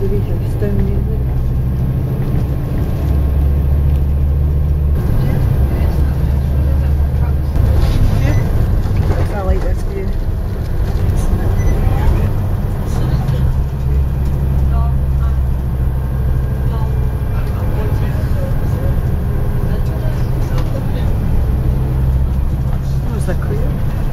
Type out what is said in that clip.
the video, stone music. I like this view. Oh, is that clear?